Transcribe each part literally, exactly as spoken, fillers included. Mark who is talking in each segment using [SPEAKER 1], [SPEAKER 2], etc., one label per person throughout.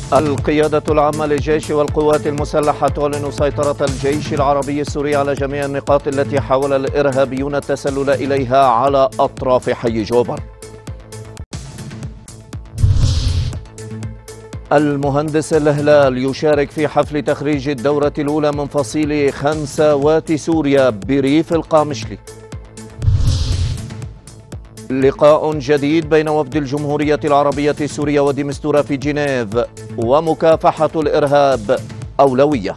[SPEAKER 1] القيادة العامة للجيش والقوات المسلحة تعلن سيطرة الجيش العربي السوري على جميع النقاط التي حاول الإرهابيون التسلل إليها على أطراف حي جوبر. المهندس الهلال يشارك في حفل تخريج الدورة الأولى من فصيل خنسوات سوريا بريف القامشلي. لقاء جديد بين وفد الجمهورية العربية السورية وديمستورا في جنيف، ومكافحة الإرهاب أولوية.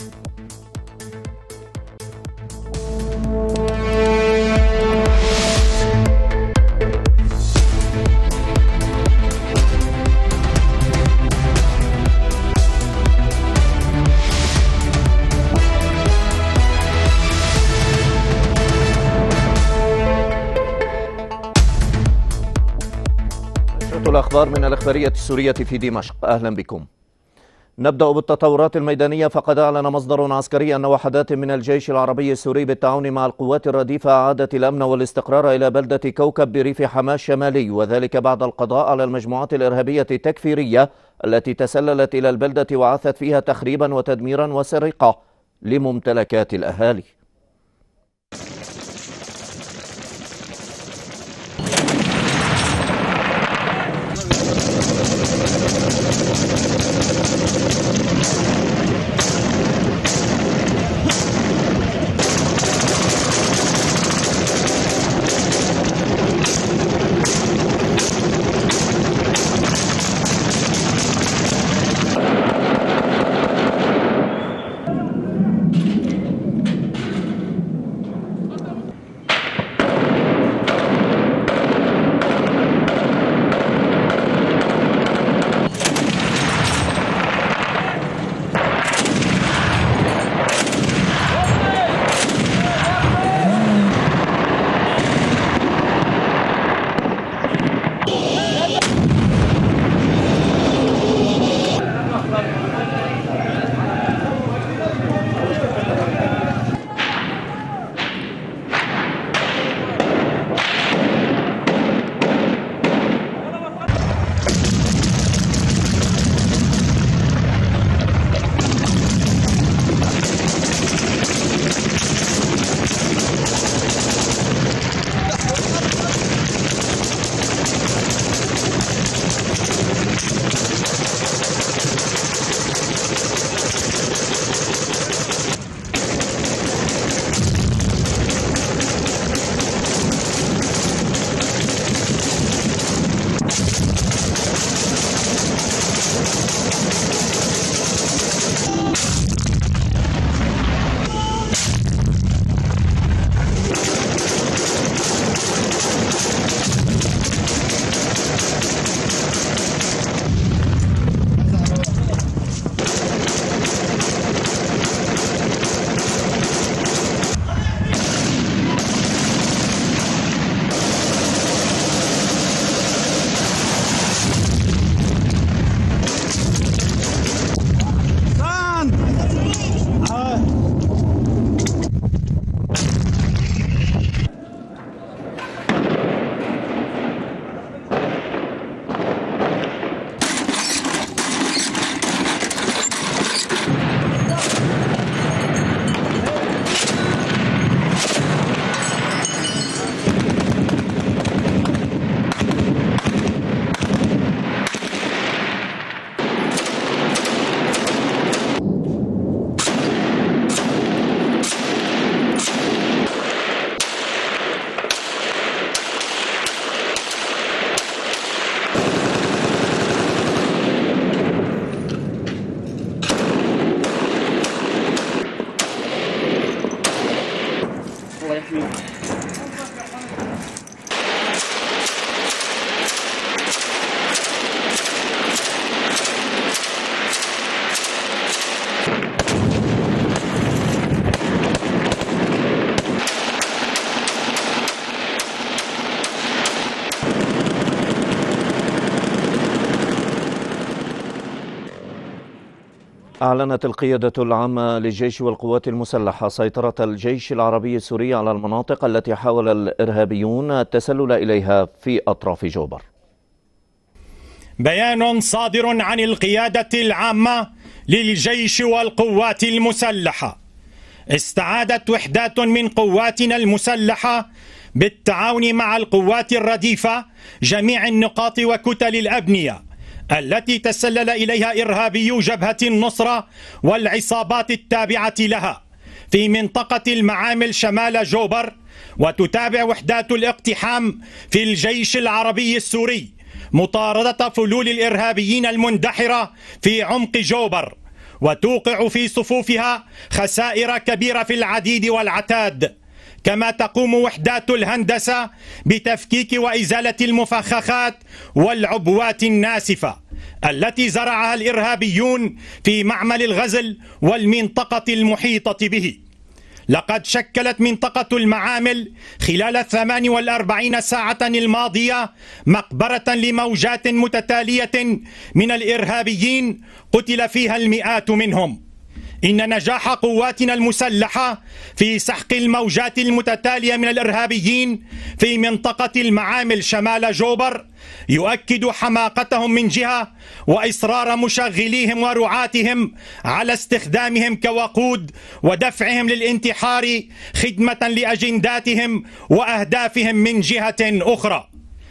[SPEAKER 1] الأخبار من الإخبارية السورية في دمشق، أهلا بكم. نبدأ بالتطورات الميدانية، فقد أعلن مصدر عسكري أن وحدات من الجيش العربي السوري بالتعاون مع القوات الرديفة أعادت الأمن والاستقرار إلى بلدة كوكب بريف حماة الشمالي، وذلك بعد القضاء على المجموعات الإرهابية التكفيرية التي تسللت إلى البلدة وعثت فيها تخريبا وتدميرا وسرقة لممتلكات الأهالي. أعلنت القيادة العامة للجيش والقوات المسلحة سيطرة الجيش العربي السوري على المناطق التي حاول الإرهابيون التسلل إليها في أطراف جوبر.
[SPEAKER 2] بيان صادر عن القيادة العامة للجيش والقوات المسلحة. استعادت وحدات من قواتنا المسلحة بالتعاون مع القوات الرديفة جميع النقاط وكتل الأبنية التي تسلل إليها إرهابيو جبهة النصرة والعصابات التابعة لها في منطقة المعامل شمال جوبر، وتتابع وحدات الاقتحام في الجيش العربي السوري مطاردة فلول الإرهابيين المندحرة في عمق جوبر، وتوقع في صفوفها خسائر كبيرة في العديد والعتاد. كما تقوم وحدات الهندسة بتفكيك وإزالة المفخخات والعبوات الناسفة التي زرعها الإرهابيون في معمل الغزل والمنطقة المحيطة به. لقد شكلت منطقة المعامل خلال الثمان والأربعين ساعة الماضية مقبرة لموجات متتالية من الإرهابيين قتل فيها المئات منهم. إن نجاح قواتنا المسلحة في سحق الموجات المتتالية من الإرهابيين في منطقة المعامل شمال جوبر يؤكد حماقتهم من جهة، وإصرار مشغليهم ورعاتهم على استخدامهم كوقود ودفعهم للانتحار خدمة لأجنداتهم وأهدافهم من جهة أخرى.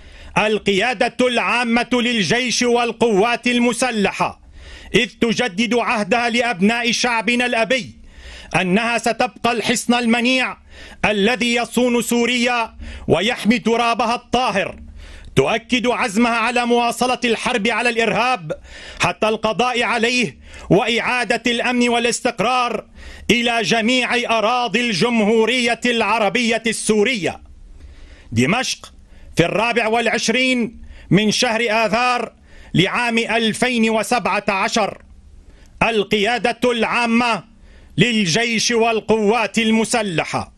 [SPEAKER 2] القيادة العامة للجيش والقوات المسلحة إذ تجدد عهدها لأبناء شعبنا الأبي أنها ستبقى الحصن المنيع الذي يصون سوريا ويحمي ترابها الطاهر. تؤكد عزمها على مواصلة الحرب على الإرهاب حتى القضاء عليه وإعادة الأمن والاستقرار إلى جميع أراضي الجمهورية العربية السورية. دمشق في الرابع والعشرين من شهر آذار لعام ألفين وسبعة عشر. القيادة العامة للجيش والقوات المسلحة.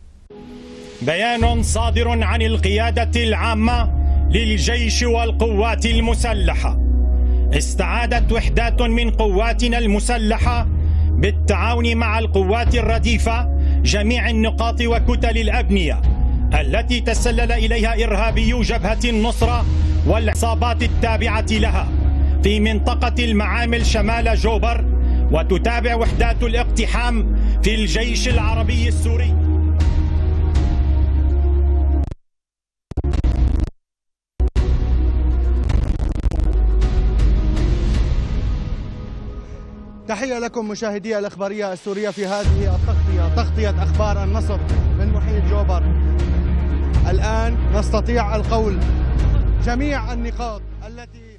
[SPEAKER 2] بيان صادر عن القيادة العامة للجيش والقوات المسلحة. استعادت وحدات من قواتنا المسلحة بالتعاون مع القوات الرديفة جميع النقاط وكتل الأبنية التي تسلل إليها إرهابيو جبهة النصرة والعصابات التابعة لها في منطقة المعامل شمال جوبر، وتتابع وحدات الاقتحام في الجيش العربي السوري.
[SPEAKER 3] تحية لكم مشاهدي الإخبارية السورية في هذه التغطية، تغطية أخبار النصر من محيط جوبر. الآن نستطيع القول جميع النقاط التي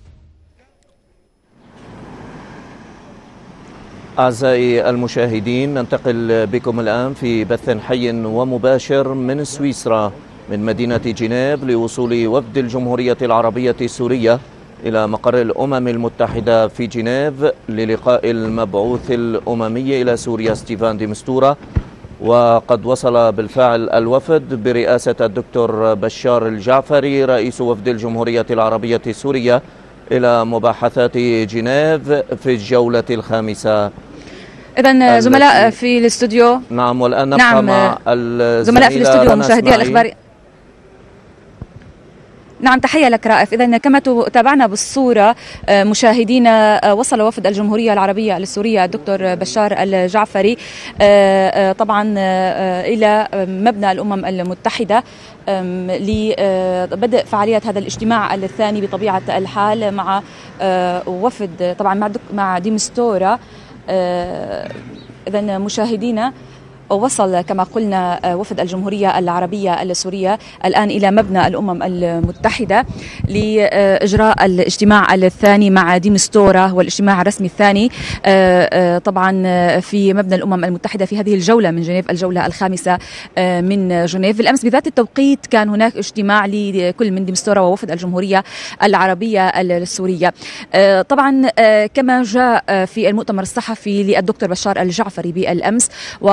[SPEAKER 1] أعزائي المشاهدين، ننتقل بكم الآن في بث حي ومباشر من سويسرا من مدينة جنيف لوصول وفد الجمهورية العربية السورية إلى مقر الأمم المتحدة في جنيف للقاء المبعوث الأممي إلى سوريا ستيفان دي مستورة. وقد وصل بالفعل الوفد برئاسة الدكتور بشار الجعفري رئيس وفد الجمهورية العربية السورية إلى مباحثات جنيف في الجولة الخامسة.
[SPEAKER 4] إذن زملاء في الاستوديو.
[SPEAKER 1] نعم، والآن نبقى
[SPEAKER 4] نعم
[SPEAKER 1] مع
[SPEAKER 4] زملاء في الاستوديو مشاهدي الإخبار. نعم، تحية لك رائف. إذن كما تابعنا بالصورة مشاهدينا، وصل وفد الجمهورية العربية السورية الدكتور بشار الجعفري طبعا إلى مبنى الأمم المتحدة لبدء فعالية هذا الاجتماع الثاني بطبيعة الحال مع وفد طبعا مع دي مستورة. إذن مشاهدينا، وصل كما قلنا وفد الجمهورية العربية السورية الآن إلى مبنى الأمم المتحدة لإجراء الاجتماع الثاني مع دي مستورة، والاجتماع الرسمي الثاني طبعا في مبنى الأمم المتحدة في هذه الجولة من جنيف، الجولة الخامسة من جنيف. بالأمس بذات التوقيت كان هناك اجتماع لكل من دي مستورة ووفد الجمهورية العربية السورية. طبعا كما جاء في المؤتمر الصحفي للدكتور بشار الجعفري بالأمس، و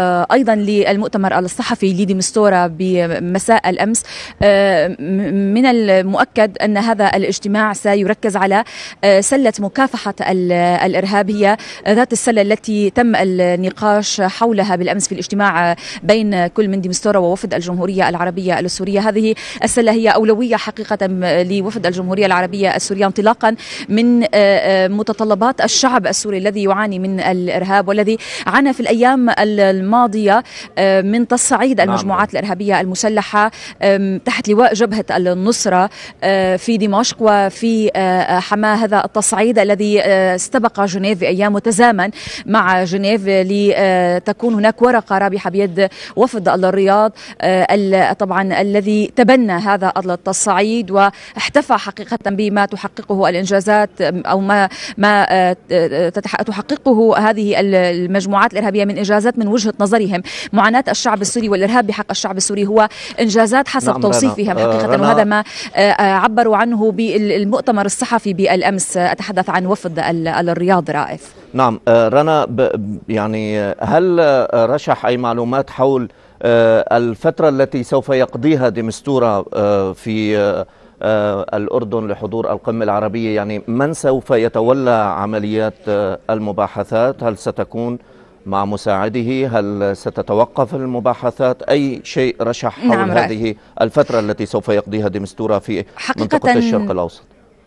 [SPEAKER 4] وأيضا للمؤتمر الصحفي لديمستورا بمساء الأمس. من المؤكد أن هذا الاجتماع سيركز على سلة مكافحة الإرهاب، هي ذات السلة التي تم النقاش حولها بالأمس في الاجتماع بين كل من ديمستورا ووفد الجمهورية العربية السورية. هذه السلة هي أولوية حقيقة لوفد الجمهورية العربية السورية انطلاقا من متطلبات الشعب السوري الذي يعاني من الإرهاب والذي عانى في الأيام الماضية من تصعيد المجموعات الإرهابية المسلحة تحت لواء جبهة النصرة في دمشق وفي حماة. هذا التصعيد الذي استبق جنيف بأيام وتزامن مع جنيف لتكون هناك ورقة رابحة بيد وفد الرياض طبعا الذي تبنى هذا التصعيد واحتفى حقيقة بما تحققه الإنجازات أو ما ما تحققه هذه المجموعات الإرهابية من إنجازات من وجهة نظرهم. معاناة الشعب السوري والإرهاب بحق الشعب السوري هو إنجازات حسب نعم توصيفهم حقيقة، وهذا ما عبروا عنه بالمؤتمر الصحفي بالأمس. أتحدث عن وفد الرياض. رائف.
[SPEAKER 1] نعم رنا، يعني هل رشح أي معلومات حول الفترة التي سوف يقضيها ديمستورا في الأردن لحضور القمة العربية؟ يعني من سوف يتولى عمليات المباحثات؟ هل ستكون مع مساعده؟ هل ستتوقف المباحثات؟ أي شيء رشح حول نعم هذه رأي. الفترة التي سوف يقضيها ديمستورا في منطقة الشرق الأوسط؟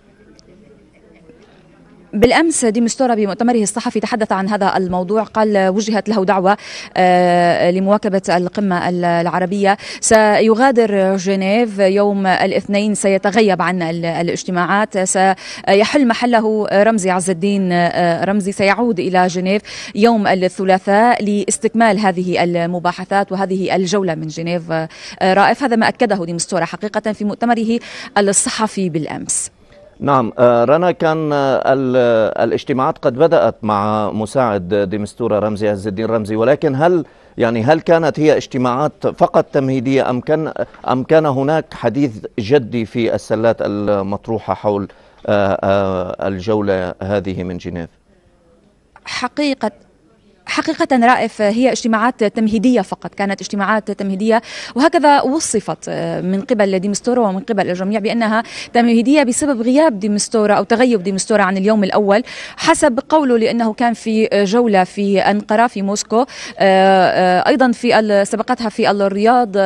[SPEAKER 4] بالأمس ديمستورا بمؤتمره الصحفي تحدث عن هذا الموضوع، قال وجهت له دعوة لمواكبة القمة العربية. سيغادر جنيف يوم الاثنين، سيتغيب عن الاجتماعات، سيحل محله رمزي عز الدين رمزي، سيعود إلى جنيف يوم الثلاثاء لاستكمال هذه المباحثات وهذه الجولة من جنيف. رائف، هذا ما أكده ديمستورا حقيقة في مؤتمره الصحفي بالأمس.
[SPEAKER 1] نعم رنا، كان الاجتماعات قد بدأت مع مساعد ديمستورا رمزي عز الدين رمزي، ولكن هل يعني هل كانت هي اجتماعات فقط تمهيدية أم كان أم كان هناك حديث جدي في السلات المطروحة حول الجولة هذه من جنيف؟
[SPEAKER 4] حقيقة حقيقة رائف، هي اجتماعات تمهيدية فقط، كانت اجتماعات تمهيدية وهكذا وصفت من قبل ديمستورا ومن قبل الجميع بأنها تمهيدية بسبب غياب ديمستورا أو تغيب ديمستورا عن اليوم الأول حسب قوله، لأنه كان في جولة في أنقرة في موسكو، أيضا في سبقتها في الرياض.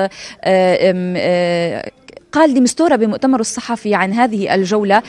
[SPEAKER 4] قال ديمستورا بمؤتمر الصحفي عن هذه الجولة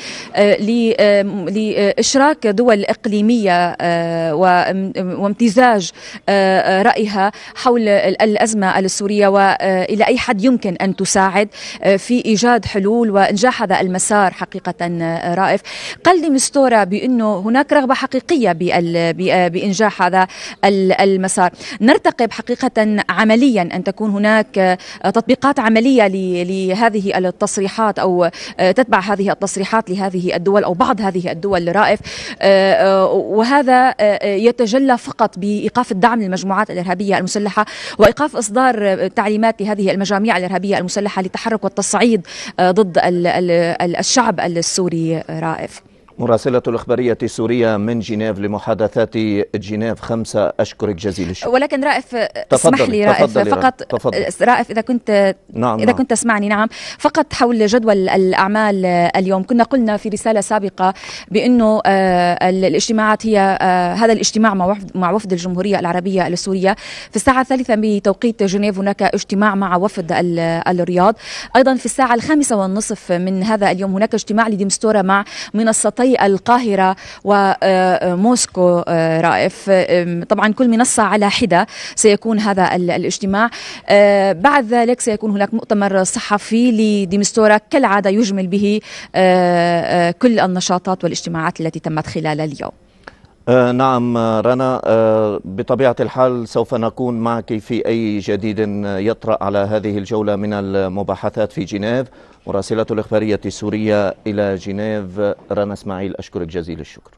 [SPEAKER 4] لإشراك دول إقليمية وامتزاج رأيها حول الأزمة السورية وإلى أي حد يمكن أن تساعد في إيجاد حلول وإنجاح هذا المسار. حقيقة رائف، قال ديمستورا بأنه هناك رغبة حقيقية بإنجاح هذا المسار. نرتقب حقيقة عمليا أن تكون هناك تطبيقات عملية لهذه التصريحات أو تتبع هذه التصريحات لهذه الدول أو بعض هذه الدول. رائف، وهذا يتجلى فقط بإيقاف الدعم للمجموعات الإرهابية المسلحة وإيقاف إصدار تعليمات لهذه المجاميع الإرهابية المسلحة للتحرك والتصعيد ضد الشعب السوري. رائف.
[SPEAKER 1] مراسلة الإخبارية السورية من جنيف لمحادثات جنيف خمسة، أشكرك جزيل الشكر.
[SPEAKER 4] ولكن رائف اسمح لي رائف فقط تفضل. رائف إذا كنت نعم إذا نعم. كنت تسمعني. نعم، فقط حول جدول الأعمال اليوم. كنا قلنا في رسالة سابقة بأنه الاجتماعات هي هذا الاجتماع مع وفد الجمهورية العربية السورية في الساعة الثالثة بتوقيت جنيف. هناك اجتماع مع وفد الرياض. أيضا في الساعة الخامسة والنصف من هذا اليوم هناك اجتماع لديمستورا مع منصتي القاهرة وموسكو. رائف، طبعا كل منصة على حدة سيكون هذا الاجتماع. بعد ذلك سيكون هناك مؤتمر صحفي لديمستورا كالعادة يجمل به كل النشاطات والاجتماعات التي تمت خلال اليوم.
[SPEAKER 1] آه نعم رنا، آه بطبيعة الحال سوف نكون معك في أي جديد يطرأ على هذه الجولة من المباحثات في جنيف. مراسلة الإخبارية السورية إلى جنيف رنا إسماعيل، أشكرك جزيل الشكر.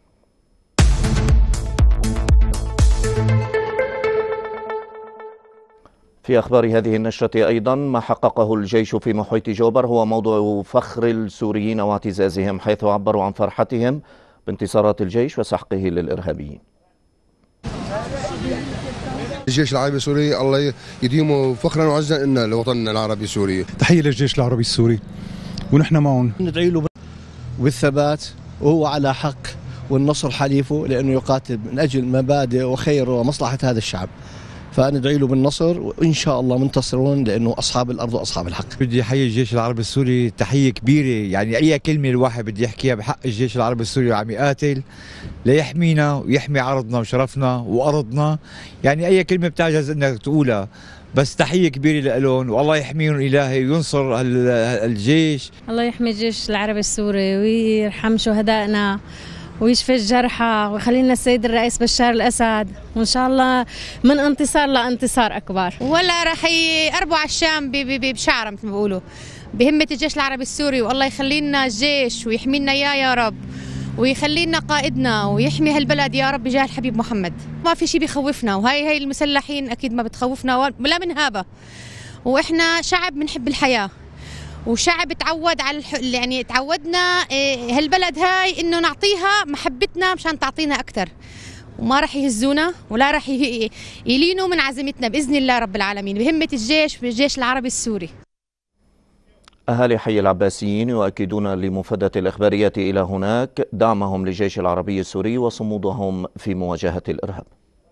[SPEAKER 1] في أخبار هذه النشرة أيضا، ما حققه الجيش في محيط جوبر هو موضوع فخر السوريين واعتزازهم، حيث عبروا عن فرحتهم بانتصارات الجيش وسحقه للإرهابيين.
[SPEAKER 5] الجيش العربي السوري الله يديمه فخرا وعزا لنا لوطننا العربي السوري.
[SPEAKER 6] تحية للجيش العربي السوري ونحن معهم.
[SPEAKER 7] ندعي له بالثبات وهو على حق، والنصر حليفه لأنه يقاتل من أجل مبادئ وخير ومصلحة هذا الشعب، فندعي له بالنصر وإن شاء الله منتصرون لأنه أصحاب الأرض وأصحاب الحق.
[SPEAKER 8] بدي أحيي الجيش العربي السوري تحية كبيرة، يعني أي كلمة الواحد بدي يحكيها بحق الجيش العربي السوري عم يقاتل ليحمينا ويحمي عرضنا وشرفنا وأرضنا، يعني أي كلمة بتعجز إنك تقولها، بس تحية كبيرة لهم والله يحميهم إلهي وينصر الجيش.
[SPEAKER 9] الله يحمي الجيش العربي السوري ويرحم شهدائنا ويشفي الجرحى ويخلينا السيد الرئيس بشار الأسد، وإن شاء الله من انتصار لانتصار أكبر.
[SPEAKER 10] ولا راح يقربوا على الشام بشعره مثل ما بيقولوا بهمة الجيش العربي السوري، والله يخلي لنا الجيش ويحمينا إياه يا رب، ويخلي لنا قائدنا ويحمي هالبلد يا رب بجاه الحبيب محمد. ما في شيء بيخوفنا، وهي هي المسلحين أكيد ما بتخوفنا ولا بنهابة، وإحنا شعب بنحب الحياة وشعب تعود على الح... يعني تعودنا هالبلد هاي انه نعطيها محبتنا مشان تعطينا اكثر، وما راح يهزونا ولا راح ي... يلينوا من عزيمتنا باذن الله رب العالمين بهمه الجيش بالجيش العربي السوري.
[SPEAKER 1] أهالي حي العباسيين يؤكدون لمفادة الإخبارية إلى هناك دعمهم للجيش العربي السوري وصمودهم في مواجهة الإرهاب.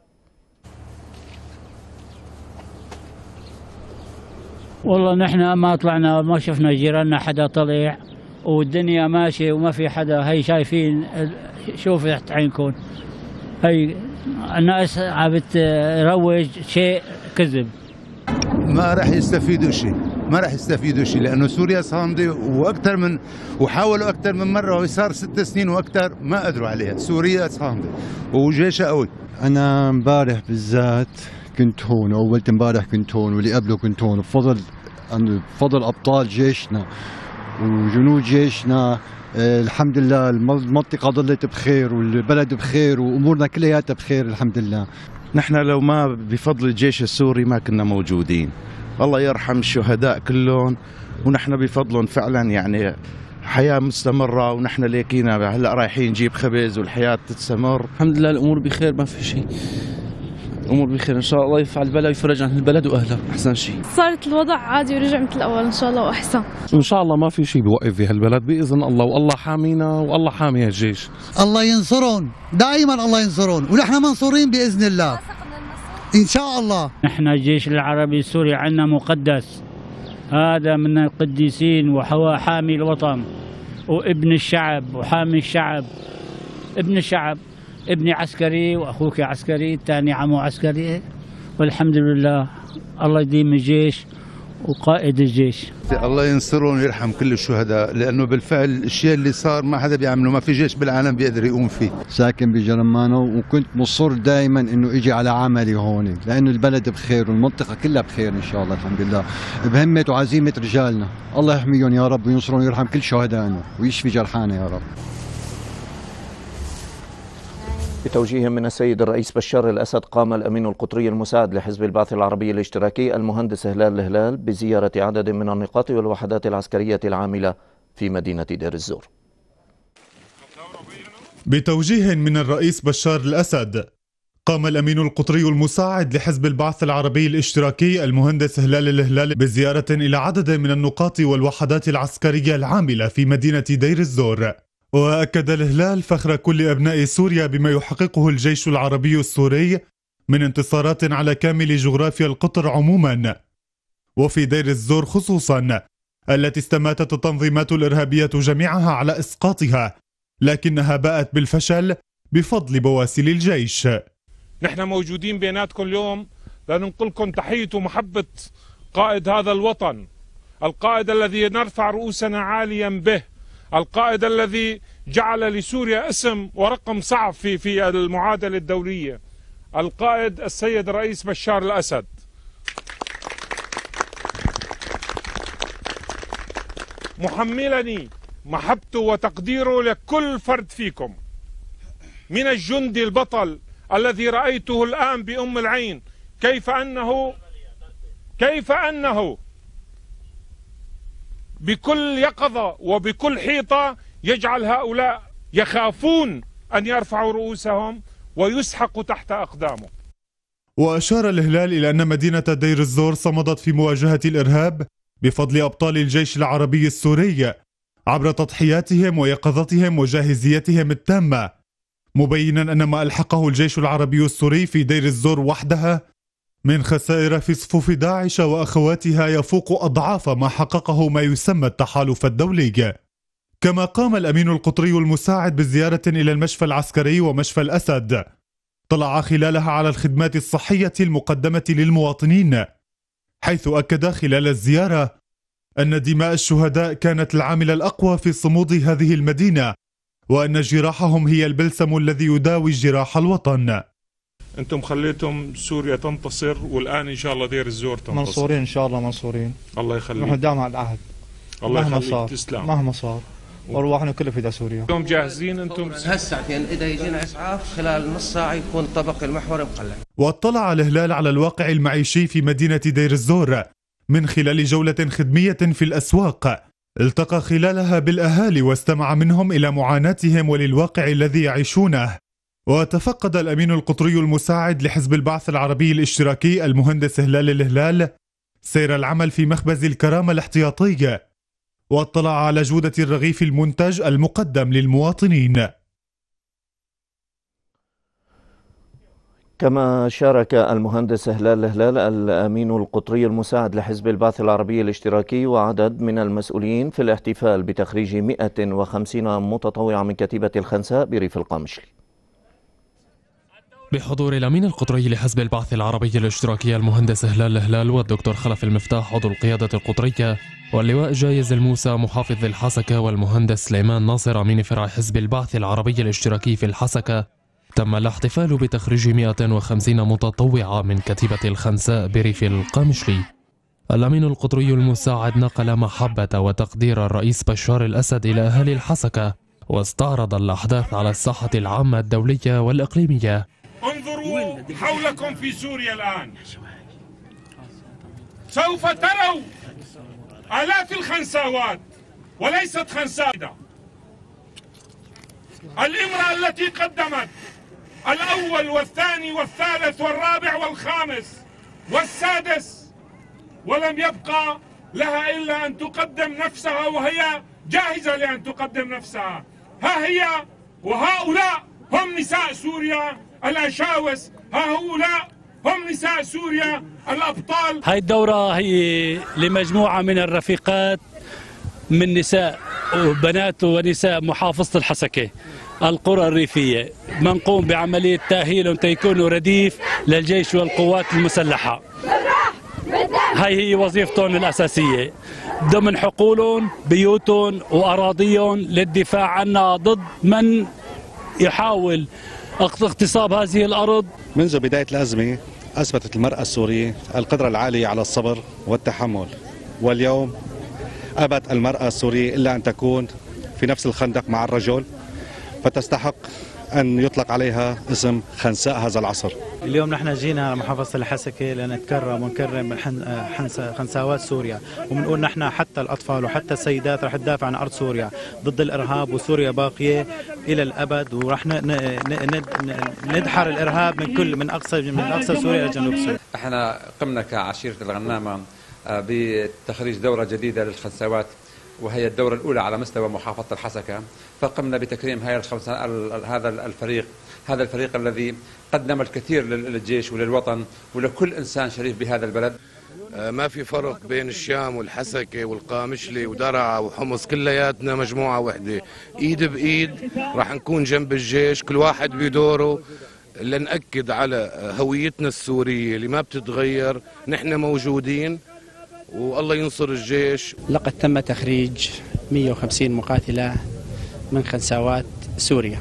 [SPEAKER 11] والله نحن ما طلعنا ما شفنا جيراننا حدا طلع، والدنيا ماشية وما في حدا. هي شايفين، شوفوا تحت عينكم، هي الناس عم بتروج شيء كذب.
[SPEAKER 12] ما راح يستفيدوا شيء، ما راح يستفيدوا شيء، لأنه سوريا صامدة وأكثر من وحاولوا أكثر من مرة وصار ست سنين وأكثر ما قدروا عليها. سوريا صامدة وجيشها قوي.
[SPEAKER 13] أنا امبارح بالذات كنت هون، أولت امبارح كنت هون، واللي قبله كنت هون، بفضل بفضل أبطال جيشنا وجنود جيشنا. آه الحمد لله المنطقة ظلت بخير والبلد بخير وأمورنا كلياتها بخير الحمد لله.
[SPEAKER 14] نحن لو ما بفضل الجيش السوري ما كنا موجودين، الله يرحم الشهداء كلهم، ونحن بفضلهم فعلا يعني حياة مستمرة، ونحن ليكينا هلا رايحين نجيب خبز والحياة تستمر.
[SPEAKER 15] الحمد لله الأمور بخير، ما في شيء، الأمور بخير إن شاء الله. يفعل البلا ويفرج عن البلد وأهله أحسن شيء.
[SPEAKER 16] صارت الوضع عادي ورجع مثل الأول إن شاء الله وأحسن.
[SPEAKER 17] إن شاء الله ما في شيء بيوقف في هالبلد بإذن الله، والله حامينا والله حامي الجيش.
[SPEAKER 18] الله ينصرون دائما، الله ينصرون، ونحن منصورين بإذن الله إن شاء الله.
[SPEAKER 11] نحن الجيش العربي السوري عنا مقدس، هذا من القديسين وهو حامي الوطن وابن الشعب وحامي الشعب. ابن الشعب، ابني عسكري واخوك عسكري، الثاني عمو عسكري، والحمد لله الله يديم الجيش وقائد الجيش.
[SPEAKER 12] الله ينصرهم ويرحم كل الشهداء، لانه بالفعل الشيء اللي صار ما حدا بيعمله، ما في جيش بالعالم بيقدر يقوم فيه.
[SPEAKER 13] ساكن بجرمانو وكنت مصر دائما انه اجي على عملي هون، لانه البلد بخير والمنطقه كلها بخير ان شاء الله الحمد لله، بهمه وعزيمه رجالنا. الله يحميهم يا رب وينصرهم ويرحم كل شهدائنا ويشفي جرحانا يا رب.
[SPEAKER 1] بتوجيه من السيد الرئيس بشار الأسد، قام الأمين القطري المساعد لحزب البعث العربي الاشتراكي المهندس هلال الهلال بزيارة عدد من النقاط والوحدات العسكرية العاملة في مدينة دير الزور.
[SPEAKER 19] بتوجيه من الرئيس بشار الأسد، قام الأمين القطري المساعد لحزب البعث العربي الاشتراكي المهندس هلال الهلال بزيارة إلى عدد من النقاط والوحدات العسكرية العاملة في مدينة دير الزور. وأكد الهلال فخر كل أبناء سوريا بما يحققه الجيش العربي السوري من انتصارات على كامل جغرافيا القطر عموما، وفي دير الزور خصوصا، التي استماتت التنظيمات الإرهابية جميعها على إسقاطها، لكنها باءت بالفشل بفضل بواسل الجيش.
[SPEAKER 20] نحن موجودين بيناتكم اليوم لننقلكم تحية ومحبة قائد هذا الوطن، القائد الذي نرفع رؤوسنا عاليا به، القائد الذي جعل لسوريا اسم ورقم صعب في في المعادلة الدولية، القائد السيد الرئيس بشار الأسد. محملني محبته وتقديره لكل فرد فيكم، من الجندي البطل الذي رأيته الآن بأم العين، كيف أنه كيف أنه بكل يقظة وبكل حيطة يجعل هؤلاء يخافون أن يرفعوا رؤوسهم ويسحقوا تحت أقدامه.
[SPEAKER 19] وأشار الهلال إلى أن مدينة دير الزور صمدت في مواجهة الإرهاب بفضل أبطال الجيش العربي السوري عبر تضحياتهم ويقظتهم وجاهزيتهم التامة، مبينا أن ما ألحقه الجيش العربي السوري في دير الزور وحدها من خسائر في صفوف داعش وأخواتها يفوق أضعاف ما حققه ما يسمى التحالف الدولي. كما قام الأمين القطري المساعد بزيارة إلى المشفى العسكري ومشفى الأسد، طلع خلالها على الخدمات الصحية المقدمة للمواطنين، حيث أكد خلال الزيارة أن دماء الشهداء كانت العامل الأقوى في صمود هذه المدينة، وأن جراحهم هي البلسم الذي يداوي جراح الوطن.
[SPEAKER 20] انتم خليتم سوريا تنتصر، والآن إن شاء الله دير الزور تنتصر.
[SPEAKER 21] منصورين إن شاء الله، منصورين.
[SPEAKER 20] الله يخليك.
[SPEAKER 21] نحن دائما على العهد.
[SPEAKER 20] الله
[SPEAKER 21] مهما
[SPEAKER 20] يخليك.
[SPEAKER 21] صار.
[SPEAKER 20] تسلم.
[SPEAKER 21] مهما صار. وارواحنا كلها فداء سوريا.
[SPEAKER 20] اليوم جاهزين انتم؟
[SPEAKER 22] هالساعتين اذا يجينا اسعاف خلال نص ساعه يكون الطبق المحوري مقلع.
[SPEAKER 19] واطلع الهلال على الواقع المعيشي في مدينة دير الزور من خلال جولة خدمية في الأسواق، التقى خلالها بالأهالي واستمع منهم إلى معاناتهم وللواقع الذي يعيشونه. وتفقد الأمين القطري المساعد لحزب البعث العربي الاشتراكي المهندس هلال الهلال سير العمل في مخبز الكرامة الاحتياطي، واطلع على جودة الرغيف المنتج المقدم للمواطنين.
[SPEAKER 1] كما شارك المهندس هلال الهلال الأمين القطري المساعد لحزب البعث العربي الاشتراكي وعدد من المسؤولين في الاحتفال بتخريج مئة وخمسين متطوعة من كتيبة الخنساء بريف القامشلي.
[SPEAKER 23] بحضور الأمين القطري لحزب البعث العربي الاشتراكي المهندس هلال الهلال والدكتور خلف المفتاح عضو القيادة القطرية، واللواء جايز الموسى محافظ الحسكة، والمهندس سليمان ناصر أمين فرع حزب البعث العربي الاشتراكي في الحسكة، تم الاحتفال بتخريج مئة وخمسين متطوعة من كتيبة الخنساء بريف القامشلي. الأمين القطري المساعد نقل محبة وتقدير الرئيس بشار الأسد إلى أهالي الحسكة، واستعرض الأحداث على الساحة العامة الدولية والإقليمية.
[SPEAKER 20] انظروا حولكم في سوريا الآن، سوف تروا آلاف الخنساوات وليست خنساء. الامرأة التي قدمت الأول والثاني والثالث والرابع والخامس والسادس، ولم يبقى لها إلا أن تقدم نفسها، وهي جاهزة لأن تقدم نفسها. ها هي وهؤلاء هم نساء سوريا الأشاوس، هؤلاء هم نساء سوريا الأبطال.
[SPEAKER 24] هاي الدورة هي لمجموعة من الرفيقات من نساء وبنات ونساء محافظة الحسكة القرى الريفية، منقوم بعملية تأهيلهم تيكونوا رديف للجيش والقوات المسلحة. هاي هي وظيفتهم الأساسية ضمن حقولهم، بيوتهم وأراضيهم، للدفاع عنها ضد من يحاول اغتصاب هذه الأرض.
[SPEAKER 25] منذ بداية الأزمة أثبتت المرأة السورية القدرة العالية على الصبر والتحمل، واليوم أبت المرأة السورية إلا أن تكون في نفس الخندق مع الرجل، فتستحق أن يطلق عليها اسم خنساء هذا العصر.
[SPEAKER 26] اليوم نحن جينا على محافظة الحسكة لنتكرم ونكرم خنساوات سوريا، وبنقول نحن حتى الأطفال وحتى السيدات رح تدافع عن أرض سوريا ضد الإرهاب، وسوريا باقية إلى الأبد، ورح ندحر الإرهاب من كل من أقصى من أقصى سوريا إلى جنوب سوريا.
[SPEAKER 27] احنا قمنا كعشيرة الغنامة بتخريج دورة جديدة للخنساوات، وهي الدورة الأولى على مستوى محافظة الحسكة، فقمنا بتكريم هاي الخمسة هذا الفريق هذا الفريق الذي قدم الكثير للجيش وللوطن ولكل إنسان شريف بهذا البلد.
[SPEAKER 28] ما في فرق بين الشام والحسكة والقامشلي ودرعا وحمص، كلياتنا مجموعة واحدة، إيد بإيد راح نكون جنب الجيش، كل واحد بدوره، لنأكد على هويتنا السورية اللي ما بتتغير. نحن موجودين والله ينصر الجيش.
[SPEAKER 29] لقد تم تخريج مئة وخمسين مقاتلة من خنساوات سوريا،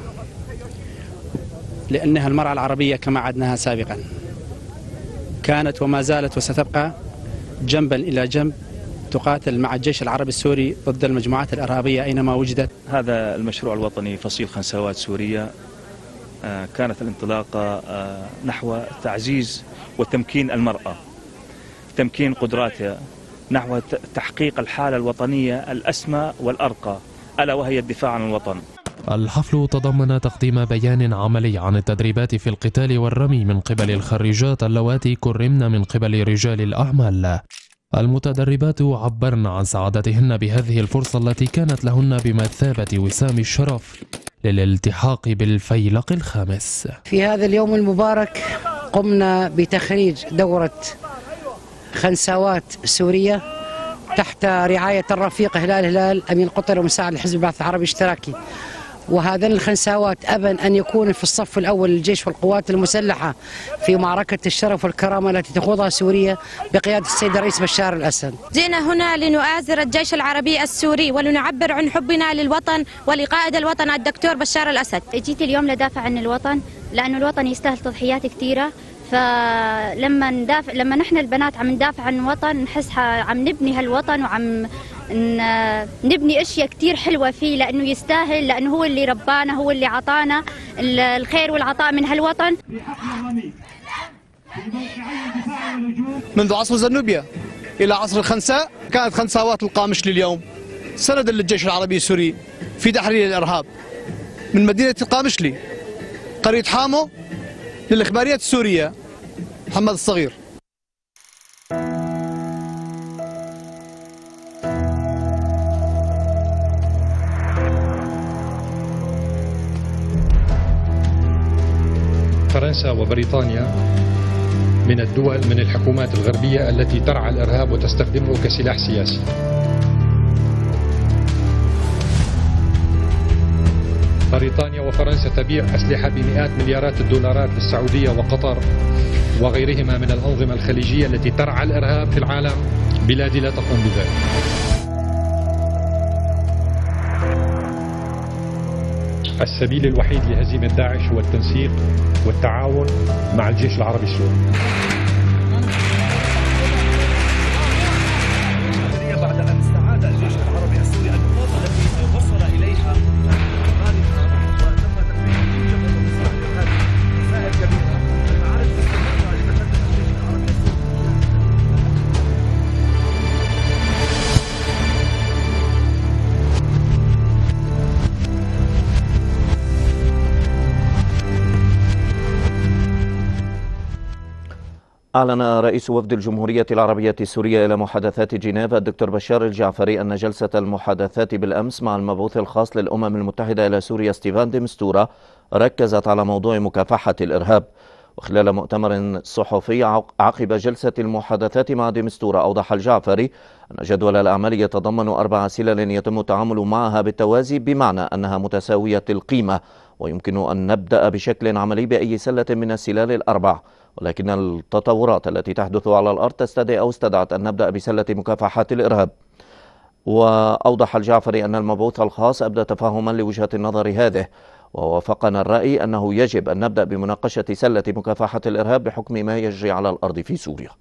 [SPEAKER 29] لأنها المرأة العربية كما عدناها سابقا كانت وما زالت وستبقى جنبا إلى جنب تقاتل مع الجيش العربي السوري ضد المجموعات الإرهابية أينما وجدت.
[SPEAKER 30] هذا المشروع الوطني فصيل خنساوات سوريا كانت الانطلاقة نحو تعزيز وتمكين المرأة، تمكين قدراتها نحو تحقيق الحالة الوطنية الأسمى والأرقى، ألا وهي الدفاع عن الوطن.
[SPEAKER 23] الحفل تضمن تقديم بيان عملي عن التدريبات في القتال والرمي من قبل الخريجات اللواتي كرمن من قبل رجال الأعمال. المتدربات عبرن عن سعادتهن بهذه الفرصة التي كانت لهن بمثابة وسام الشرف للالتحاق بالفيلق الخامس.
[SPEAKER 2] في هذا اليوم المبارك قمنا بتخريج دورة خنساوات سورية تحت رعاية الرفيق هلال هلال أمين القطري ومساعد لحزب البعث العربي الاشتراكي. وهذان الخنساوات أبن أن يكون في الصف الأول للجيش والقوات المسلحة في معركة الشرف والكرامة التي تخوضها سوريا بقيادة السيد الرئيس بشار الأسد.
[SPEAKER 3] جئنا هنا لنؤازر الجيش العربي السوري ولنعبر عن حبنا للوطن ولقائد الوطن الدكتور بشار الأسد.
[SPEAKER 4] جيت اليوم لدافع عن الوطن لأنه الوطن يستاهل تضحيات كثيرة، فلما ندافع لما نحن البنات عم ندافع عن الوطن نحس عم نبني هالوطن وعم نبني اشياء كثير حلوه فيه، لانه يستاهل، لانه هو اللي ربانا، هو اللي عطانا الخير والعطاء من هالوطن.
[SPEAKER 5] منذ عصر زنوبيا الى عصر الخنساء كانت خنساوات القامشلي اليوم سندا للجيش العربي السوري في تحرير الارهاب. من مدينه القامشلي قريه حامو للاخباريات السوريه محمد الصغير.
[SPEAKER 6] فرنسا وبريطانيا من الدول من الحكومات الغربية التي ترعى الإرهاب وتستخدمه كسلاح سياسي. بريطانيا وفرنسا تبيع أسلحة بمئات مليارات الدولارات للسعودية وقطر وغيرهما من الأنظمة الخليجية التي ترعى الإرهاب في العالم. بلادي لا تقوم بذلك. السبيل الوحيد لهزيمة داعش هو التنسيق والتعاون مع الجيش العربي السوري.
[SPEAKER 7] بعد أن استعاد الجيش العربي السوري النقاط التي وصل إليها وتم تفعيل جبهة المصلح الإرهابي مسائل كبيرة. المعارك استمرت لتقدم الجيش العربي
[SPEAKER 1] أعلن رئيس وفد الجمهورية العربية السورية إلى محادثات جنيف الدكتور بشار الجعفري أن جلسة المحادثات بالأمس مع المبعوث الخاص للأمم المتحدة إلى سوريا ستيفان دي مستورا ركزت على موضوع مكافحة الإرهاب. وخلال مؤتمر صحفي عقب جلسة المحادثات مع دي مستورا أوضح الجعفري أن جدول الأعمال يتضمن أربع سلل يتم التعامل معها بالتوازي، بمعنى أنها متساوية القيمة ويمكن أن نبدأ بشكل عملي بأي سلة من السلال الأربع، ولكن التطورات التي تحدث على الأرض تستدعي أو استدعت أن نبدأ بسلة مكافحة الإرهاب. وأوضح الجعفري أن المبعوث الخاص أبدى تفاهما لوجهة النظر هذه، ووافقنا الرأي أنه يجب أن نبدأ بمناقشة سلة مكافحة الإرهاب بحكم ما يجري على الأرض في سوريا.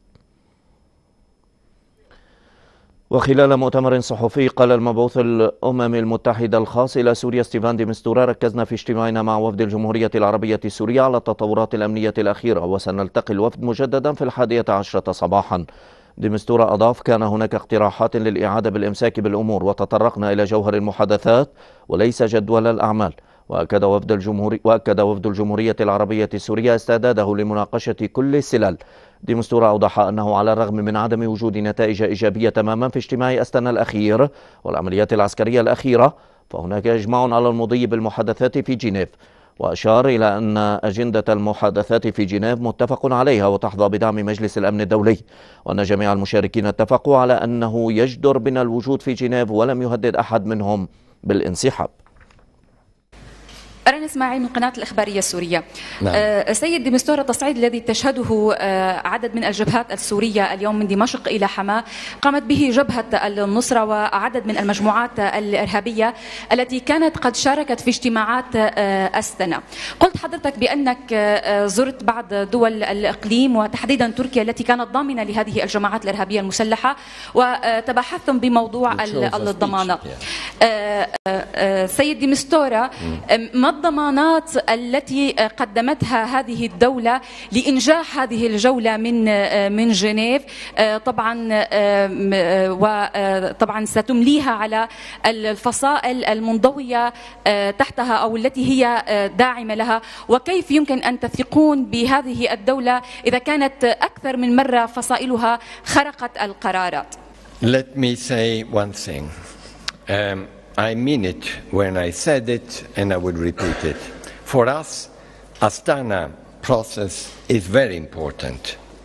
[SPEAKER 1] وخلال مؤتمر صحفي قال المبعوث الأمم المتحدة الخاص إلى سوريا ستيفان دي مستورا ركزنا في اجتماعنا مع وفد الجمهورية العربية السورية على التطورات الأمنية الأخيرة، وسنلتقي الوفد مجددا في الحادية عشرة صباحا. دي مستورا أضاف كان هناك اقتراحات للإعادة بالإمساك بالأمور وتطرقنا إلى جوهر المحادثات وليس جدول الأعمال. وأكد وفد الجمهوري وأكد وفد الجمهورية العربية السورية استعداده لمناقشة كل السلال. دي مستورا أوضح أنه على الرغم من عدم وجود نتائج إيجابية تماما في اجتماع أستنا الأخير والعمليات العسكرية الأخيرة، فهناك إجماع على المضي بالمحادثات في جنيف. وأشار إلى أن أجندة المحادثات في جنيف متفق عليها وتحظى بدعم مجلس الأمن الدولي، وأن جميع المشاركين اتفقوا على أنه يجدر بنا الوجود في جنيف ولم يهدد أحد منهم بالانسحاب.
[SPEAKER 8] أرن إسماعيل من قناة الإخبارية السورية.
[SPEAKER 9] نعم.
[SPEAKER 8] أه سيد دي مستورا، التصعيد الذي تشهده أه عدد من الجبهات السورية اليوم من دمشق إلى حماة قامت به جبهة النصرة وعدد من المجموعات الإرهابية التي كانت قد شاركت في اجتماعات أه أستنا. قلت حضرتك بأنك أه زرت بعض دول الإقليم وتحديدا تركيا التي كانت ضامنة لهذه الجماعات الإرهابية المسلحة وتبحثتم بموضوع الضمانة. أه أه سيد دي مستورا، مضى الضمانات التي قدمتها هذه الدولة لإنجاح هذه الجولة من من جنيف؟ طبعا وطبعا ستمليها على الفصائل المنضوية تحتها أو التي هي داعمة لها، وكيف يمكن أن تثقون بهذه الدولة إذا كانت أكثر من مرة فصائلها خرقت القرارات؟
[SPEAKER 9] Let me say one thing. Um, I mean it when I said it, and I will repeat it. For us, Astana process is very important.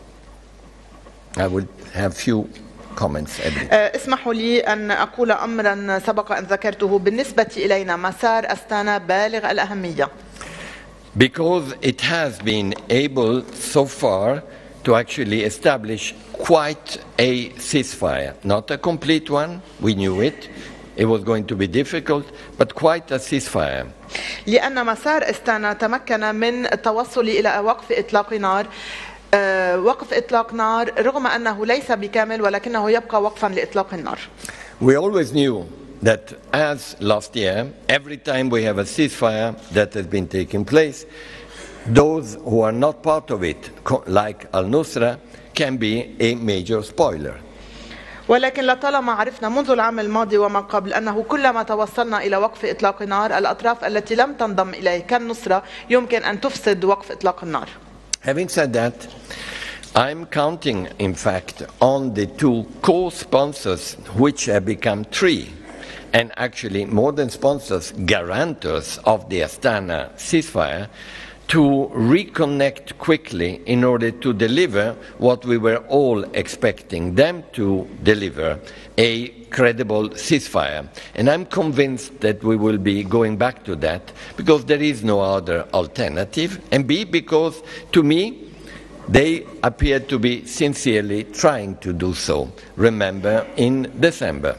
[SPEAKER 9] I will have few comments.
[SPEAKER 10] اسمحوا لي أن أقول أمرا سبق أن ذكرته. بالنسبة إلينا مسار أستانا بالغ الأهمية.
[SPEAKER 9] Because it has been able so far to actually establish quite a ceasefire. Not a complete one, we knew it. It was going to be difficult, but quite a ceasefire.
[SPEAKER 10] لأن مسار أستانا تمكن من التوصل إلى وقف إطلاق نار. وقف إطلاق نار رغم أنه ليس بكامل ولكنه يبقى وقفا لإطلاق النار.
[SPEAKER 9] We always knew that as last year, every time we have a ceasefire that has been taking place, those who are not part of it, like al-Nusra, can be a major spoiler.
[SPEAKER 10] ولكن لطالما عرفنا منذ العام الماضي وما قبل أنه كلما توصلنا إلى وقف إطلاق نار الأطراف التي لم تنضم إليه كالنصرة يمكن أن تفسد وقف إطلاق النار.
[SPEAKER 9] Having said that, I'm counting, in fact, on the two co-sponsors, which have become three, and actually more than sponsors, guarantors of the Astana ceasefire, to reconnect quickly in order to deliver what we were all expecting them to deliver, a credible ceasefire. And I'm convinced that we will be going back to that because there is no other alternative, and B, because to me they appear to be sincerely trying to do so. Remember, in December.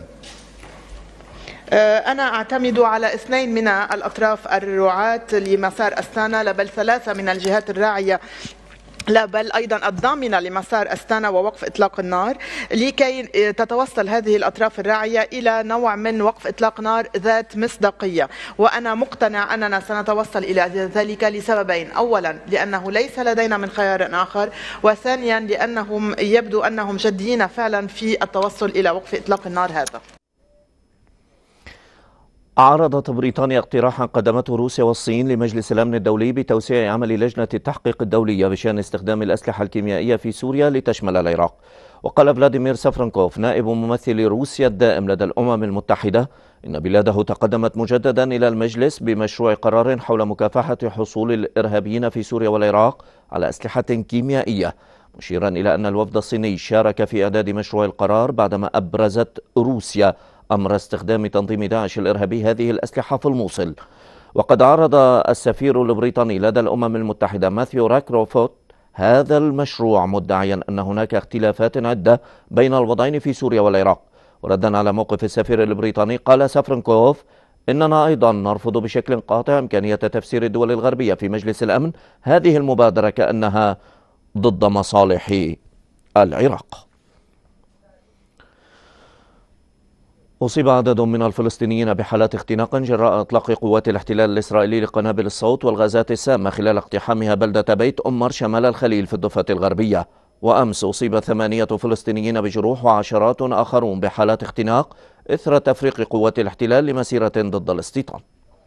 [SPEAKER 10] أنا أعتمد على اثنين من الأطراف الرعاة لمسار أستانا، لا بل ثلاثة من الجهات الراعية، لا بل أيضا الضامنة لمسار أستانا ووقف إطلاق النار، لكي تتوصل هذه الأطراف الراعية إلى نوع من وقف إطلاق نار ذات مصداقية. وأنا مقتنع أننا سنتوصل إلى ذلك لسببين: أولا لأنه ليس لدينا من خيار آخر، وثانيا لأنهم يبدو أنهم جديين فعلا في التوصل إلى وقف إطلاق النار هذا.
[SPEAKER 1] عارضت بريطانيا اقتراحا قدمته روسيا والصين لمجلس الأمن الدولي بتوسيع عمل لجنة التحقيق الدولية بشأن استخدام الأسلحة الكيميائية في سوريا لتشمل العراق. وقال فلاديمير سافرنكوف نائب ممثل روسيا الدائم لدى الأمم المتحدة إن بلاده تقدمت مجددا إلى المجلس بمشروع قرار حول مكافحة حصول الإرهابيين في سوريا والعراق على أسلحة كيميائية، مشيرا إلى أن الوفد الصيني شارك في إعداد مشروع القرار بعدما أبرزت روسيا أمر استخدام تنظيم داعش الإرهابي هذه الأسلحة في الموصل. وقد عرض السفير البريطاني لدى الأمم المتحدة ماثيو راكروفوت هذا المشروع مدعيا أن هناك اختلافات عدة بين الوضعين في سوريا والعراق. وردا على موقف السفير البريطاني قال سافرنكوف إننا أيضا نرفض بشكل قاطع إمكانية تفسير الدول الغربية في مجلس الأمن هذه المبادرة كأنها ضد مصالح العراق. أصيب عدد من الفلسطينيين بحالات اختناق جراء إطلاق قوات الاحتلال الإسرائيلي لقنابل الصوت والغازات السامة خلال اقتحامها بلدة بيت أمر شمال الخليل في الضفة الغربية. وأمس أصيب ثمانية فلسطينيين بجروح وعشرات آخرون بحالات اختناق إثر تفريق قوات الاحتلال لمسيرة ضد الاستيطان.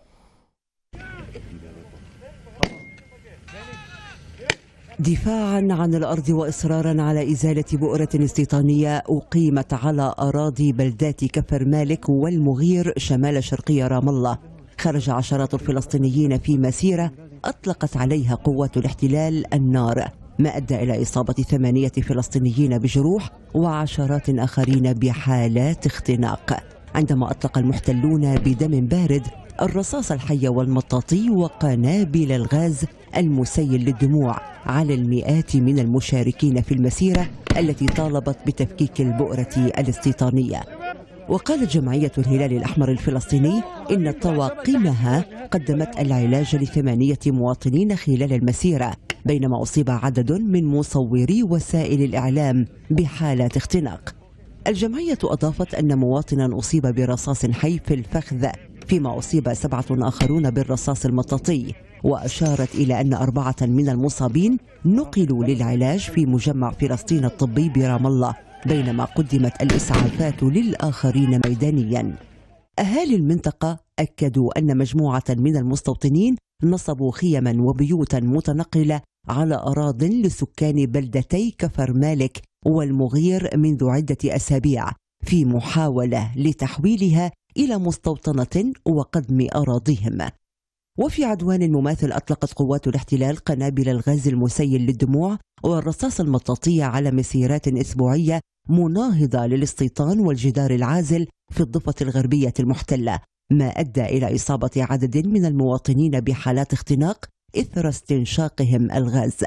[SPEAKER 11] دفاعا عن الأرض وإصرارا على إزالة بؤرة استيطانية أقيمت على أراضي بلدات كفر مالك والمغير شمال شرقي رام الله، خرج عشرات الفلسطينيين في مسيرة أطلقت عليها قوات الاحتلال النار، ما أدى إلى إصابة ثمانية فلسطينيين بجروح وعشرات آخرين بحالات اختناق، عندما أطلق المحتلون بدم بارد الرصاص الحي والمطاطي وقنابل الغاز المسيل للدموع على المئات من المشاركين في المسيرة التي طالبت بتفكيك البؤرة الاستيطانية. وقالت جمعية الهلال الأحمر الفلسطيني إن طواقمها قدمت العلاج لثمانية مواطنين خلال المسيرة، بينما أصيب عدد من مصوري وسائل الإعلام بحالات اختناق. الجمعية أضافت أن مواطنا أصيب برصاص حي في الفخذ فيما أصيب سبعة آخرون بالرصاص المطاطي، وأشارت إلى أن أربعة من المصابين نقلوا للعلاج في مجمع فلسطين الطبي برام الله، بينما قدمت الإسعافات للآخرين ميدانيا. أهالي المنطقة أكدوا أن مجموعة من المستوطنين نصبوا خيما وبيوتا متنقلة على أراضٍ لسكان بلدتي كفر مالك والمغير منذ عدة أسابيع في محاولة لتحويلها إلى مستوطنة وقدم أراضيهم. وفي عدوان مماثل أطلقت قوات الاحتلال قنابل الغاز المسيل للدموع والرصاص المطاطي على مسيرات أسبوعية مناهضة للاستيطان والجدار العازل في الضفة الغربية المحتلة، ما أدى إلى إصابة عدد من المواطنين بحالات اختناق إثر استنشاقهم الغاز.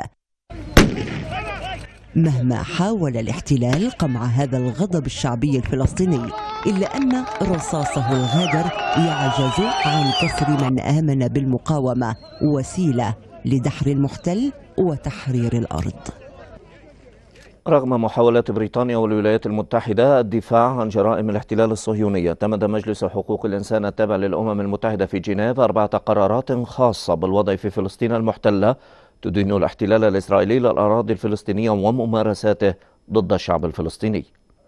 [SPEAKER 11] مهما حاول الاحتلال قمع هذا الغضب الشعبي الفلسطيني، إلا أن رصاصه الغادر يعجز عن كسر من آمن بالمقاومة، وسيلة لدحر المحتل وتحرير الأرض.
[SPEAKER 1] رغم محاولات بريطانيا والولايات المتحدة الدفاع عن جرائم الاحتلال الصهيوني، اعتمد مجلس حقوق الإنسان التابع للأمم المتحدة في جنيف أربعة قرارات خاصة بالوضع في فلسطين المحتلة تدين الاحتلال الإسرائيلي للأراضي الفلسطينية وممارساته ضد الشعب الفلسطيني.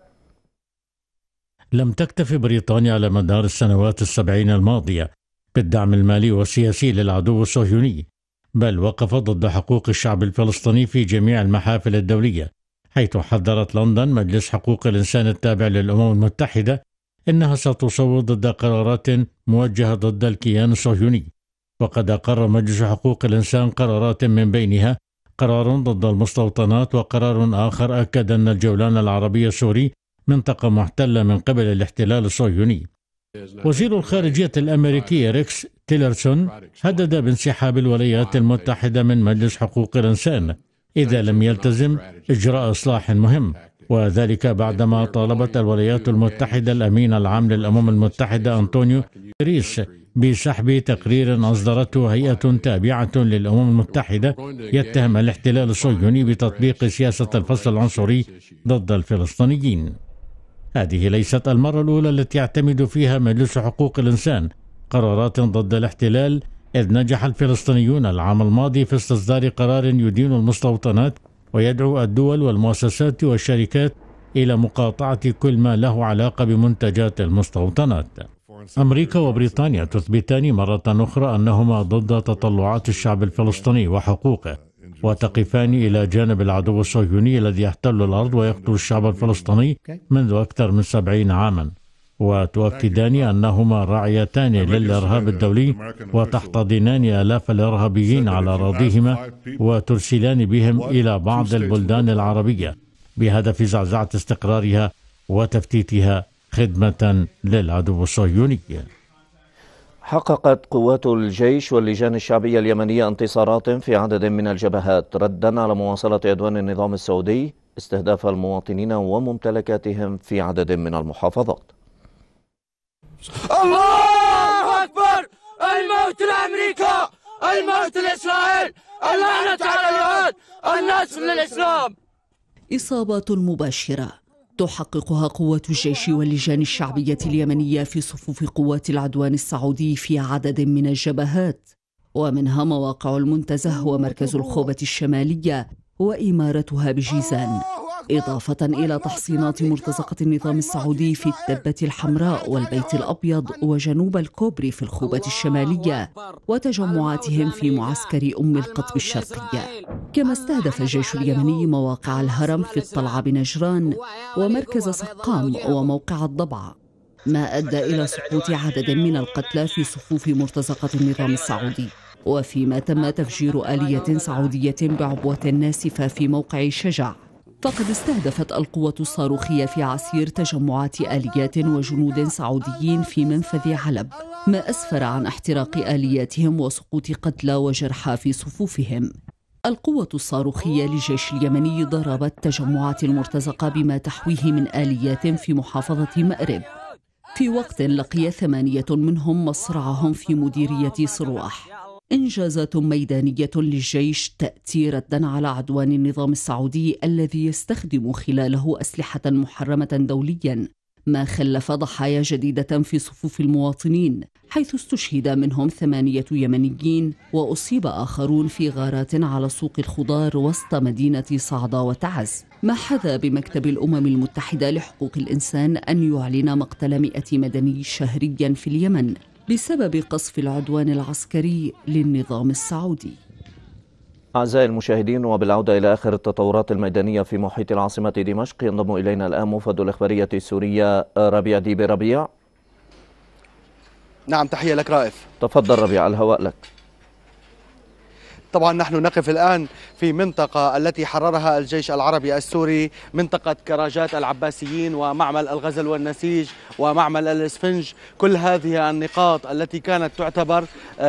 [SPEAKER 12] لم تكتف بريطانيا على مدار السنوات السبعين الماضية بالدعم المالي والسياسي للعدو الصهيوني، بل وقفت ضد حقوق الشعب الفلسطيني في جميع المحافل الدولية، حيث حذرت لندن مجلس حقوق الإنسان التابع للأمم المتحدة إنها ستصوت ضد قرارات موجهة ضد الكيان الصهيوني. وقد أقر مجلس حقوق الإنسان قرارات من بينها قرار ضد المستوطنات، وقرار آخر أكد أن الجولان العربي السوري منطقة محتلة من قبل الاحتلال الصهيوني. وزير الخارجية الأمريكي ريكس تيلرسون هدد بانسحاب الولايات المتحدة من مجلس حقوق الإنسان إذا لم يلتزم إجراء إصلاح مهم، وذلك بعدما طالبت الولايات المتحدة الأمين العام للأمم المتحدة أنطونيو غوتيريس بسحب تقرير أصدرته هيئة تابعة للأمم المتحدة يتهم الاحتلال الصهيوني بتطبيق سياسة الفصل العنصري ضد الفلسطينيين. هذه ليست المرة الأولى التي يعتمد فيها مجلس حقوق الإنسان قرارات ضد الاحتلال، إذ نجح الفلسطينيون العام الماضي في استصدار قرار يدين المستوطنات ويدعو الدول والمؤسسات والشركات إلى مقاطعة كل ما له علاقة بمنتجات المستوطنات. أمريكا وبريطانيا تثبتان مرة أخرى أنهما ضد تطلعات الشعب الفلسطيني وحقوقه، وتقفان إلى جانب العدو الصهيوني الذي يحتل الأرض ويقتل الشعب الفلسطيني منذ أكثر من سبعين عاما، وتؤكدان أنهما راعيتان للإرهاب الدولي وتحتضنان آلاف الإرهابيين على أراضيهما وترسلان بهم إلى بعض البلدان العربية بهدف زعزعة استقرارها وتفتيتها خدمة للعدو الصهيوني.
[SPEAKER 1] حققت قوات الجيش واللجان الشعبية اليمنية انتصارات في عدد من الجبهات ردا على مواصلة عدوان النظام السعودي استهداف المواطنين وممتلكاتهم في عدد من المحافظات.
[SPEAKER 13] الله أكبر! الموت لأمريكا، الموت لإسرائيل، اللعنة على اليهود، النصر للإسلام.
[SPEAKER 14] إصابات مباشرة تحققها قوات الجيش واللجان الشعبية اليمنية في صفوف قوات العدوان السعودي في عدد من الجبهات، ومنها مواقع المنتزه ومركز الخوبة الشمالية وإمارتها بجيزان، إضافة إلى تحصينات مرتزقة النظام السعودي في التبة الحمراء والبيت الأبيض وجنوب الكوبري في الخوبة الشمالية، وتجمعاتهم في معسكر أم القطب الشرقية. كما استهدف الجيش اليمني مواقع الهرم في الطلعة بنجران ومركز سقام وموقع الضبعة، ما أدى إلى سقوط عدد من القتلى في صفوف مرتزقة النظام السعودي. وفيما تم تفجير آلية سعودية بعبوة ناسفة في موقع شجع، فقد استهدفت القوة الصاروخية في عسير تجمعات آليات وجنود سعوديين في منفذ علب، ما أسفر عن احتراق آلياتهم وسقوط قتلى وجرحى في صفوفهم. القوة الصاروخية للجيش اليمني ضربت تجمعات المرتزقة بما تحويه من آليات في محافظة مأرب، في وقت لقي ثمانية منهم مصرعهم في مديرية صرواح. إنجازات ميدانية للجيش تأتي ردا على عدوان النظام السعودي الذي يستخدم خلاله أسلحة محرمة دوليا ما خلف ضحايا جديدة في صفوف المواطنين، حيث استشهد منهم ثمانية يمنيين وأصيب آخرون في غارات على سوق الخضار وسط مدينة صعدة وتعز. ما حذا بمكتب الأمم المتحدة لحقوق الإنسان أن يعلن مقتل مئة مدني شهريا في اليمن بسبب قصف العدوان العسكري للنظام السعودي.
[SPEAKER 1] أعزائي المشاهدين، وبالعودة إلى آخر التطورات الميدانية في محيط العاصمة دمشق، ينضم إلينا الآن موفد الإخبارية السورية ربيع ديبي. ربيع.
[SPEAKER 15] نعم، تحية لك رائف.
[SPEAKER 1] تفضل ربيع، الهواء لك.
[SPEAKER 15] طبعا نحن نقف الآن في منطقة التي حررها الجيش العربي السوري، منطقة كراجات العباسيين ومعمل الغزل والنسيج ومعمل الإسفنج. كل هذه النقاط التي كانت تعتبر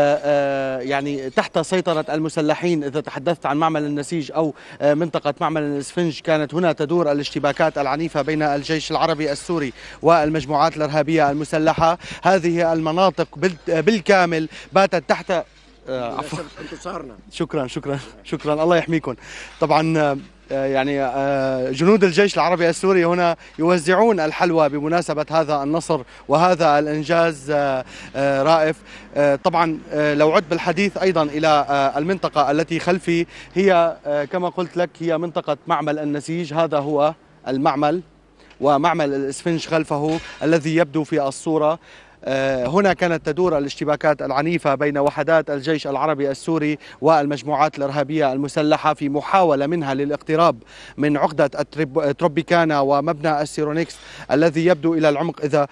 [SPEAKER 15] يعني تحت سيطرة المسلحين. إذا تحدثت عن معمل النسيج أو منطقة معمل الإسفنج، كانت هنا تدور الاشتباكات العنيفة بين الجيش العربي السوري والمجموعات الإرهابية المسلحة. هذه المناطق بالكامل باتت تحت عفوا انتصارنا. شكرا شكرا شكرا الله يحميكم. طبعا يعني جنود الجيش العربي السوري هنا يوزعون الحلوى بمناسبة هذا النصر وهذا الإنجاز رائف. طبعا لو عد بالحديث أيضا إلى المنطقة التي خلفي، هي كما قلت لك هي منطقة معمل النسيج. هذا هو المعمل، ومعمل الإسفنج خلفه الذي يبدو في الصورة. هنا كانت تدور الاشتباكات العنيفة بين وحدات الجيش العربي السوري والمجموعات الإرهابية المسلحة في محاولة منها للاقتراب من عقدة تروبيكانا ومبنى السيرونيكس الذي يبدو إلى العمق. إذا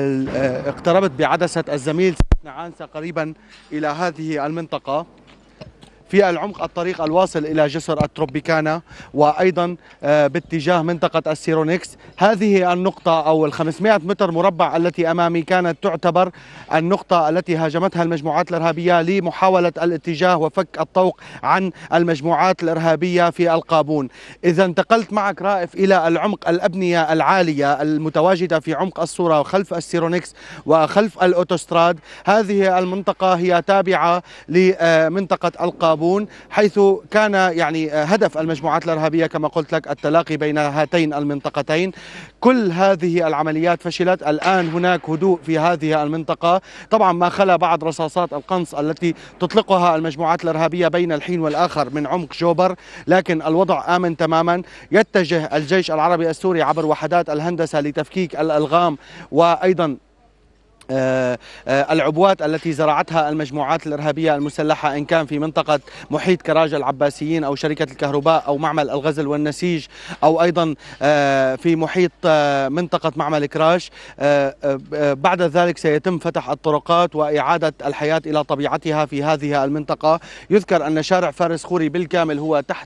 [SPEAKER 15] اقتربت بعدسة الزميل نعانسة قريبا إلى هذه المنطقة، في العمق الطريق الواصل إلى جسر التروبيكانا، وأيضا باتجاه منطقة السيرونيكس. هذه النقطة أو الخمسمائة متر مربع التي أمامي كانت تعتبر النقطة التي هاجمتها المجموعات الإرهابية لمحاولة الاتجاه وفك الطوق عن المجموعات الإرهابية في القابون. إذا انتقلت معك رائف إلى العمق، الأبنية العالية المتواجدة في عمق الصورة وخلف السيرونيكس وخلف الأوتوستراد، هذه المنطقة هي تابعة لمنطقة القابون، حيث كان يعني هدف المجموعات الإرهابية كما قلت لك التلاقي بين هاتين المنطقتين. كل هذه العمليات فشلت. الآن هناك هدوء في هذه المنطقة، طبعا ما خلا بعض رصاصات القنص التي تطلقها المجموعات الإرهابية بين الحين والآخر من عمق جوبر، لكن الوضع آمن تماما. يتجه الجيش العربي السوري عبر وحدات الهندسة لتفكيك الألغام وأيضا آه آه العبوات التي زرعتها المجموعات الإرهابية المسلحة، إن كان في منطقة محيط كراج العباسيين أو شركة الكهرباء أو معمل الغزل والنسيج، أو أيضا آه في محيط منطقة معمل كراش. بعد ذلك سيتم فتح الطرقات وإعادة الحياة إلى طبيعتها في هذه المنطقة. يذكر أن شارع فارس خوري بالكامل هو تحت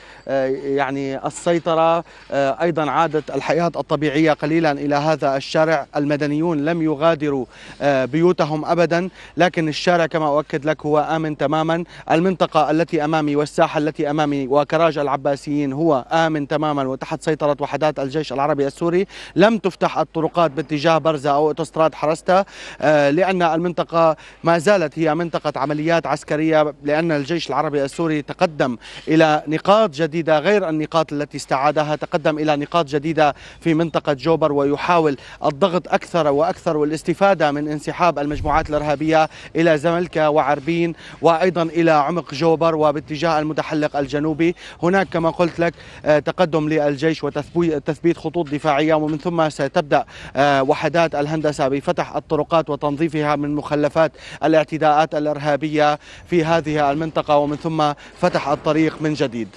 [SPEAKER 15] يعني السيطرة. أيضا عادت الحياة الطبيعية قليلا إلى هذا الشارع. المدنيون لم يغادروا بيوتهم أبدا، لكن الشارع كما أؤكد لك هو آمن تماما. المنطقة التي أمامي والساحة التي أمامي وكراج العباسيين هو آمن تماما وتحت سيطرة وحدات الجيش العربي السوري. لم تفتح الطرقات باتجاه برزة أو أوتوستراد حرستا، لأن المنطقة ما زالت هي منطقة عمليات عسكرية، لأن الجيش العربي السوري تقدم إلى نقاط جديدة غير النقاط التي استعادها. تقدم إلى نقاط جديدة في منطقة جوبر ويحاول الضغط أكثر وأكثر والاستفادة من انسحاب المجموعات الإرهابية إلى زملكة وعربين وأيضا إلى عمق جوبر وباتجاه المتحلق الجنوبي. هناك كما قلت لك تقدم للجيش وتثبيت خطوط دفاعية، ومن ثم ستبدأ وحدات الهندسة بفتح الطرقات وتنظيفها من مخلفات الاعتداءات الإرهابية في هذه المنطقة، ومن ثم فتح الطريق من جديد.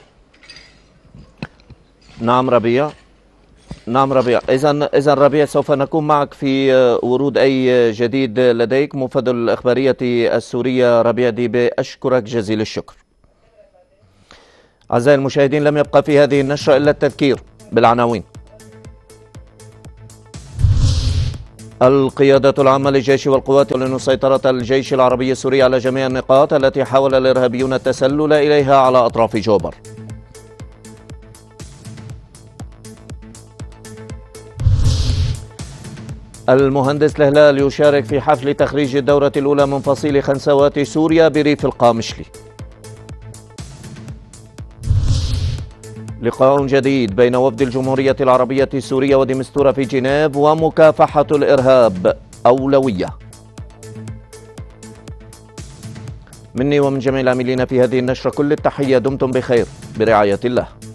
[SPEAKER 1] نعم ربيع. نعم ربيع. إذن إذن ربيع سوف نكون معك في ورود أي جديد لديك. موفد الإخبارية السورية ربيع ديبي، أشكرك جزيل الشكر. أعزائي المشاهدين، لم يبقى في هذه النشرة إلا التذكير بالعناوين. القيادة العامة للجيش والقوات تعلن سيطرة الجيش العربي السوري على جميع النقاط التي حاول الإرهابيون التسلل إليها على أطراف جوبر. المهندس الهلال يشارك في حفل تخريج الدورة الأولى من فصيل خنسوات سوريا بريف القامشلي. لقاء جديد بين وفد الجمهورية العربية السورية ودمستورة في جنيف، ومكافحة الإرهاب أولوية. مني ومن جميع العاملين في هذه النشرة كل التحية، دمتم بخير برعاية الله.